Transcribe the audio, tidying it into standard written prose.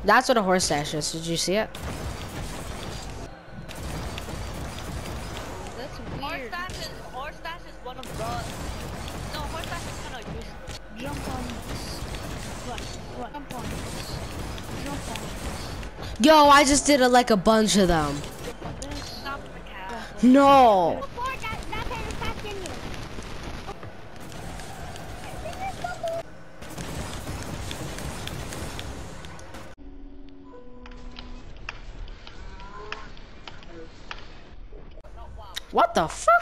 That's what a horse stash is. Did you see it? That's weird. Horse dash is one of the. No, horse dash is kind of useless. Jump on this. What? Jump on this. Jump on this. Yo, I just did like a bunch of them. Jump on this. Stop the cat. No. What the fuck?